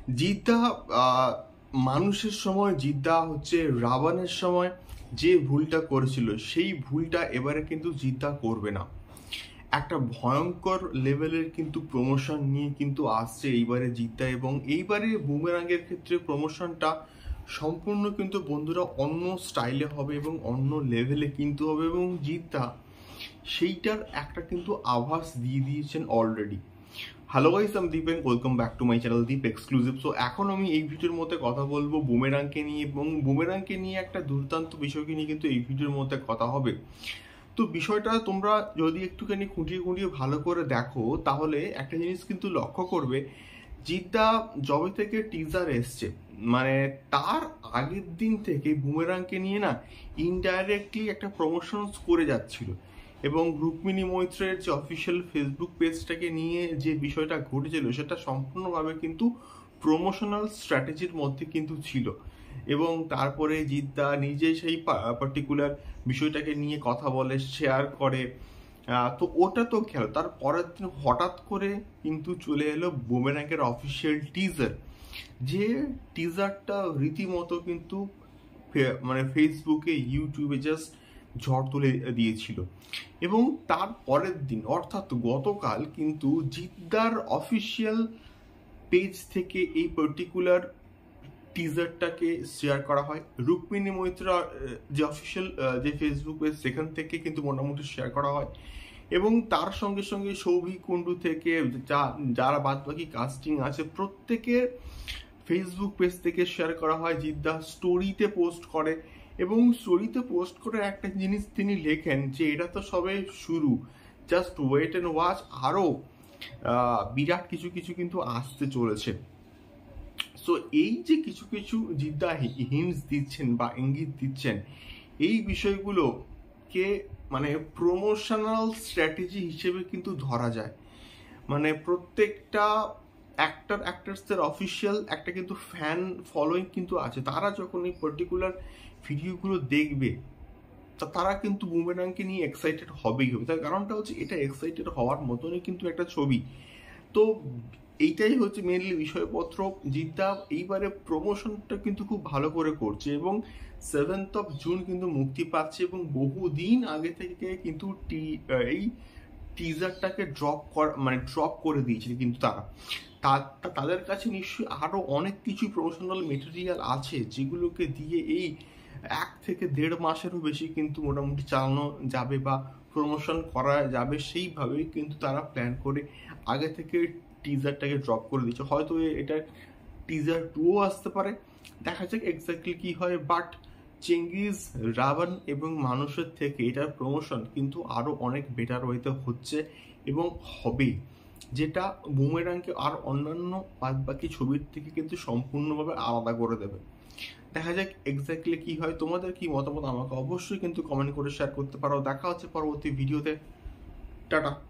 জিদ্দা মানুষের সময়, জিদ্দা হচ্ছে রাবণের সময় যে ভুলটা করেছিল সেই ভুলটা এবারে কিন্তু জিদ্দা করবে না। একটা ভয়ঙ্কর লেভেলের কিন্তু প্রমোশন নিয়ে কিন্তু আসছে এইবারে জিদ্দা, এবং এইবারে বুমেরাঙ্গের ক্ষেত্রে প্রমোশনটা সম্পূর্ণ কিন্তু বন্ধুরা অন্য স্টাইলে হবে এবং অন্য লেভেলে কিন্তু হবে, এবং জিদ্দা সেইটার একটা কিন্তু আভাস দিয়ে দিয়েছেন অলরেডি। হ্যালো গাইস, আমি Deep and welcome back to my channel Deep exclusive. So এখন আমি এই ভিডিওর মধ্যে কথা বলবো বুমেরাংকে নিয়ে, এবং বুমেরাংকে নিয়ে একটা দুর্দান্ত বিষয়কে নিয়ে কিন্তু এই ভিডিওর মধ্যে কথা হবে। তো বিষয়টা তোমরা যদি একটুখানি খুঁটিয়ে খুঁটিয়ে ভালো করে দেখো তাহলে একটা জিনিস কিন্তু লক্ষ্য করবে, জিদ্দা জবে থেকে টিজার এসছে মানে তার আগের দিন থেকে বুমেরাংকে নিয়ে না ইনডাইরেক্টলি একটা প্রমোশনস করে যাচ্ছিল, এবং রুক্মিণী মৈত্রের যে অফিসিয়াল ফেসবুক পেজটাকে নিয়ে যে বিষয়টা ঘটেছিল সেটা সম্পূর্ণভাবে কিন্তু প্রমোশনাল স্ট্র্যাটেজির মধ্যে কিন্তু ছিল। এবং তারপরে জিদ্দা নিজে সেই পার্টিকুলার বিষয়টাকে নিয়ে কথা বলে, শেয়ার করে। তো ওটা তো গেল, তার পরের দিন হঠাৎ করে কিন্তু চলে এলো বুমেরাংয়ের অফিসিয়াল টিজার, যে টিজারটা রীতিমতো কিন্তু মানে ফেসবুকে ইউটিউবে জাস্ট ঝড় তুলে দিয়েছিল। এবং তার পরের দিন অর্থাৎ গতকাল কিন্তু জিদ্দার অফিসিয়াল পেজ থেকে এই পার্টিকুলার টিজারটাকে শেয়ার করা হয়। রুক্মিণী মৈত্রা যে অফিসিয়াল যে ফেসবুক পেজ সেখান থেকে কিন্তু মোটামুটি শেয়ার করা হয়, এবং তার সঙ্গে সঙ্গে সৌভিক কুণ্ডু থেকে যারা বাদ বাকি কাস্টিং আছে প্রত্যেকের ফেসবুক পেজ থেকে শেয়ার করা হয়। জিদ্দা স্টোরিতে পোস্ট করে, এবং স্টোরিতে পোস্ট করে একটা জিনিস তিনি লেখেন যে এটা তো সবে শুরু, জাস্ট ওয়েট অ্যান্ড ওয়াচ, আরও বিরাট কিছু কিছু কিন্তু আসতে চলেছে। সো এই যে কিছু কিছু জিদ্দা হিন্টস দিচ্ছেন বা ইঙ্গিত দিচ্ছেন, এই বিষয়গুলোকে মানে প্রমোশনাল স্ট্র্যাটেজি হিসেবে কিন্তু ধরা যায়। মানে প্রত্যেকটা অ্যাক্টার্সদের অফিসিয়াল একটা কিন্তু ফ্যান ফলোয়িং কিন্তু আছে, তারা যখন এই পার্টিকুলার ভিডিওগুলো দেখবে তারা কিন্তু বুমেরাংকে নিয়ে এক্সাইটেড হবেই হবে। তার কারণটা হচ্ছে এটা এক্সাইটেড হওয়ার মতনই কিন্তু একটা ছবি। তো এইটাই হচ্ছে মেনলি বিষয়পত্র। জিদ্দা এইবারে প্রমোশনটা কিন্তু খুব ভালো করে করছে, এবং 7th of June কিন্তু মুক্তি পাচ্ছে, এবং বহুদিন আগে থেকে কিন্তু এই টিজারটাকে ড্রপ করে দিয়েছিল কিন্তু তাদের কাছে নিশ্চয়ই আরো অনেক কিছু প্রমোশনাল মেটেরিয়াল আছে যেগুলোকে দিয়ে এই 1 থেকে 1.5 মাসেরও বেশি কিন্তু মোটামুটি চালানো যাবে বা প্রমোশন করা যাবে। সেইভাবেই কিন্তু তারা প্ল্যান করে আগে থেকে টিজারটাকে ড্রপ করে দিচ্ছে। হয়তো এটা টিজার 2ও আসতে পারে, দেখা যাক এক্স্যাক্টলি কি হয়। বাট চেঙ্গিজ, রাবণ এবং মানুষের থেকে এটার প্রমোশন কিন্তু আরো অনেক বেটার ওয়েতে হচ্ছে এবং হবে, যেটা বুমেরাংকে আর অন্যান্য বাদ বাকি ছবির থেকে কিন্তু সম্পূর্ণভাবে আলাদা করে দেবে। দেখা যাক এক্স্যাক্টলি কি হয়। তোমাদের কি মতামত আমাকে অবশ্যই কিন্তু কমেন্ট করে শেয়ার করতে পারো। দেখা হচ্ছে পরবর্তী ভিডিওতে। টাটা।